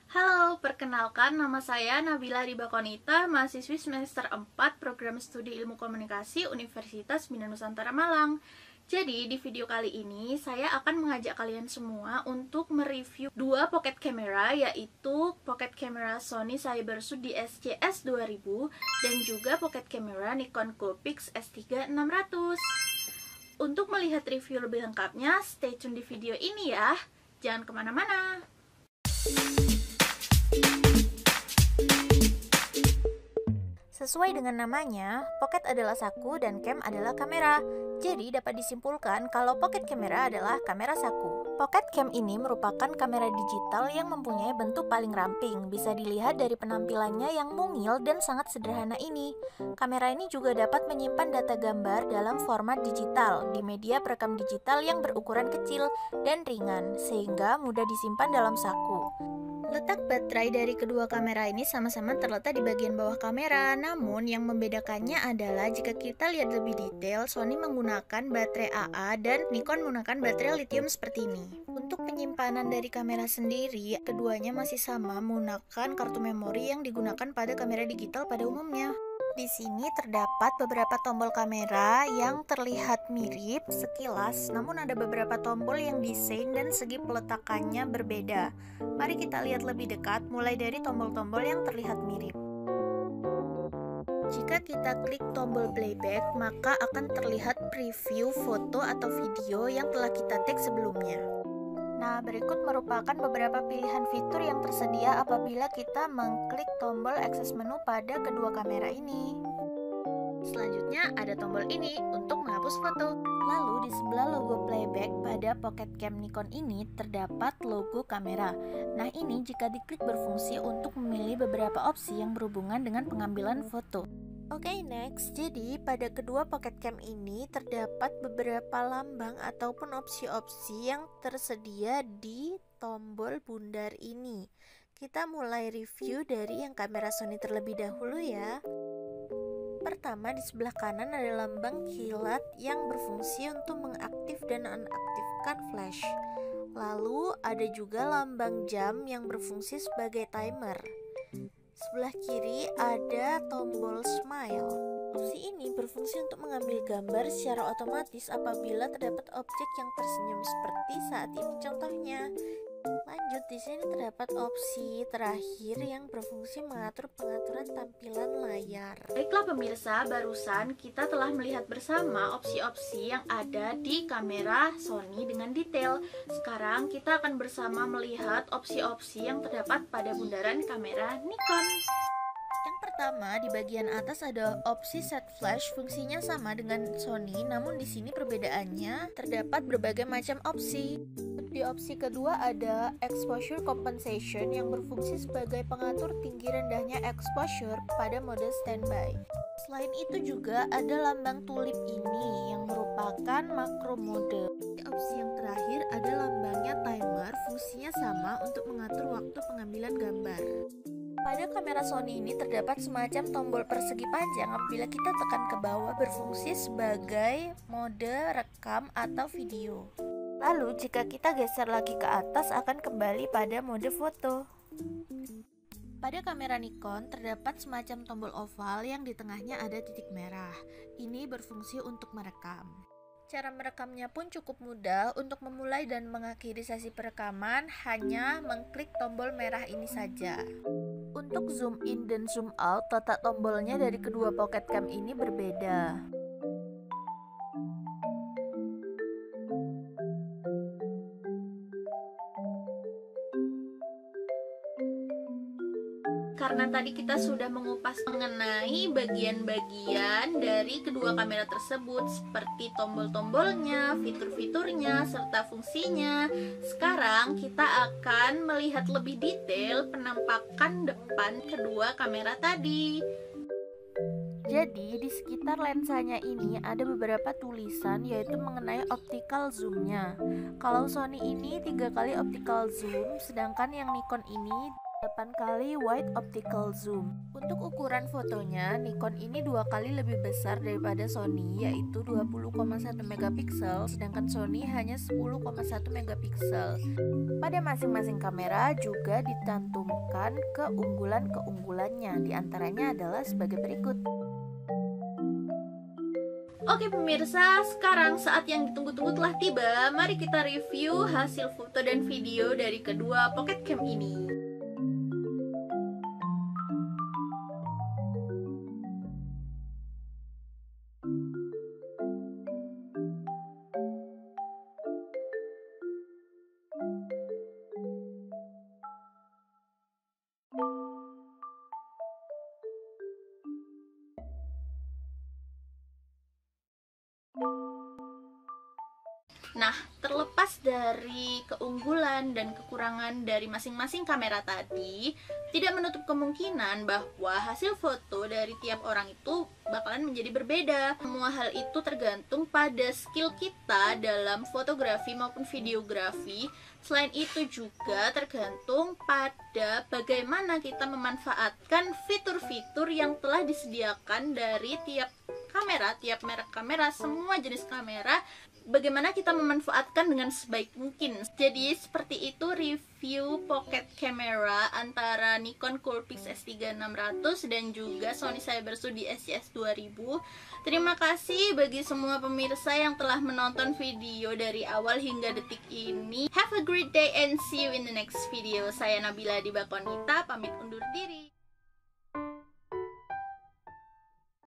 Halo, perkenalkan nama saya Nabila Ribakonita, mahasiswi semester 4 Program Studi Ilmu Komunikasi Universitas Bina Nusantara Malang. Jadi, di video kali ini saya akan mengajak kalian semua untuk mereview dua pocket camera, yaitu pocket camera Sony Cybershoot DSC-S 2000 dan juga pocket camera Nikon Coolpix S3 600. Untuk melihat review lebih lengkapnya, stay tune di video ini ya. Jangan kemana-mana. Sesuai dengan namanya, pocket adalah saku dan cam adalah kamera. Jadi dapat disimpulkan kalau pocket camera adalah kamera saku. Pocket cam ini merupakan kamera digital yang mempunyai bentuk paling ramping. Bisa dilihat dari penampilannya yang mungil dan sangat sederhana ini. Kamera ini juga dapat menyimpan data gambar dalam format digital di media perekam digital yang berukuran kecil dan ringan, sehingga mudah disimpan dalam saku. Letak baterai dari kedua kamera ini sama-sama terletak di bagian bawah kamera. Namun yang membedakannya adalah jika kita lihat lebih detail, Sony menggunakan baterai AA dan Nikon menggunakan baterai lithium seperti ini. Untuk penyimpanan dari kamera sendiri, keduanya masih sama menggunakan kartu memori yang digunakan pada kamera digital pada umumnya. Di sini terdapat beberapa tombol kamera yang terlihat mirip sekilas, namun ada beberapa tombol yang desain dan segi peletakannya berbeda. Mari kita lihat lebih dekat, mulai dari tombol-tombol yang terlihat mirip. Jika kita klik tombol playback, maka akan terlihat preview foto atau video yang telah kita tag sebelumnya. Nah, berikut merupakan beberapa pilihan fitur yang tersedia apabila kita mengklik tombol akses menu pada kedua kamera ini. Selanjutnya ada tombol ini untuk menghapus foto. Lalu di sebelah logo playback pada pocket cam Nikon ini terdapat logo kamera. Nah, ini jika diklik berfungsi untuk memilih beberapa opsi yang berhubungan dengan pengambilan foto. Oke, next. Jadi, pada kedua pocket cam ini terdapat beberapa lambang ataupun opsi-opsi yang tersedia di tombol bundar ini. Kita mulai review dari yang kamera Sony terlebih dahulu ya. Pertama, di sebelah kanan ada lambang kilat yang berfungsi untuk mengaktif dan nonaktifkan flash. Lalu, ada juga lambang jam yang berfungsi sebagai timer. Sebelah kiri ada tombol smile. Opsi ini berfungsi untuk mengambil gambar secara otomatis apabila terdapat objek yang tersenyum seperti saat ini contohnya. Lanjut, di sini terdapat opsi terakhir yang berfungsi mengatur pengaturan tampilan layar. Baiklah pemirsa, barusan kita telah melihat bersama opsi-opsi yang ada di kamera Sony dengan detail. Sekarang kita akan bersama melihat opsi-opsi yang terdapat pada bundaran kamera Nikon. Yang pertama, di bagian atas ada opsi set flash, fungsinya sama dengan Sony, namun di sini perbedaannya terdapat berbagai macam opsi. Di opsi kedua ada exposure compensation yang berfungsi sebagai pengatur tinggi rendahnya exposure pada mode standby. Selain itu juga ada lambang tulip ini yang merupakan makro mode. Di opsi yang terakhir ada lambangnya timer, fungsinya sama untuk mengatur waktu pengambilan gambar. Pada kamera Sony ini terdapat semacam tombol persegi panjang. Apabila kita tekan ke bawah berfungsi sebagai mode rekam atau video. Lalu jika kita geser lagi ke atas akan kembali pada mode foto. Pada kamera Nikon terdapat semacam tombol oval yang di tengahnya ada titik merah. Ini berfungsi untuk merekam. Cara merekamnya pun cukup mudah. Untuk memulai dan mengakhiri sesi perekaman hanya mengklik tombol merah ini saja. Untuk zoom in dan zoom out, letak tombolnya dari kedua pocket cam ini berbeda. Karena tadi kita sudah mengupas mengenai bagian-bagian dari kedua kamera tersebut, seperti tombol-tombolnya, fitur-fiturnya, serta fungsinya. Sekarang kita akan melihat lebih detail penampakan depan kedua kamera tadi. Jadi di sekitar lensanya ini ada beberapa tulisan yaitu mengenai optical zoom-nya. Kalau Sony ini 3 kali optical zoom, sedangkan yang Nikon ini 8 kali wide optical zoom. Untuk ukuran fotonya, Nikon ini 2 kali lebih besar daripada Sony, yaitu 20,1 megapiksel, sedangkan Sony hanya 10,1 megapiksel. Pada masing-masing kamera juga dicantumkan keunggulan-keunggulannya, diantaranya adalah sebagai berikut. Oke pemirsa, sekarang saat yang ditunggu-tunggu telah tiba. Mari kita review hasil foto dan video dari kedua pocket cam ini. Nah, terlepas dari keunggulan dan kekurangan dari masing-masing kamera tadi, tidak menutup kemungkinan bahwa hasil foto dari tiap orang itu bakalan menjadi berbeda. Semua hal itu tergantung pada skill kita dalam fotografi maupun videografi. Selain itu juga tergantung pada bagaimana kita memanfaatkan fitur-fitur yang telah disediakan dari tiap kamera, tiap merek kamera, semua jenis kamera, bagaimana kita memanfaatkan dengan sebaik mungkin. Jadi seperti itu review pocket camera antara Nikon Coolpix S3600 dan juga Sony Cybershot DSi-S 2000. Terima kasih bagi semua pemirsa yang telah menonton video dari awal hingga detik ini. Have a great day and see you in the next video. Saya Nabila Dibakonita, pamit undur diri.